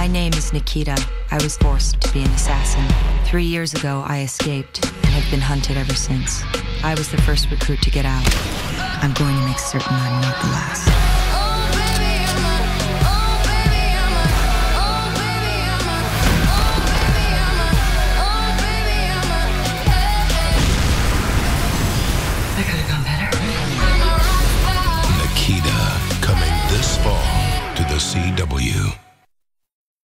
My name is Nikita. I was forced to be an assassin. 3 years ago, I escaped and have been hunted ever since. I was the first recruit to get out. I'm going to make certain I'm not the last. That could have gone better. Nikita, coming this fall to the CW.